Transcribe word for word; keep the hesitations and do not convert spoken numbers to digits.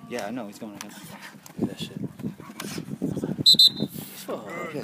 Yeah, I know, he's going ahead. Look at that shit. Oh, yeah.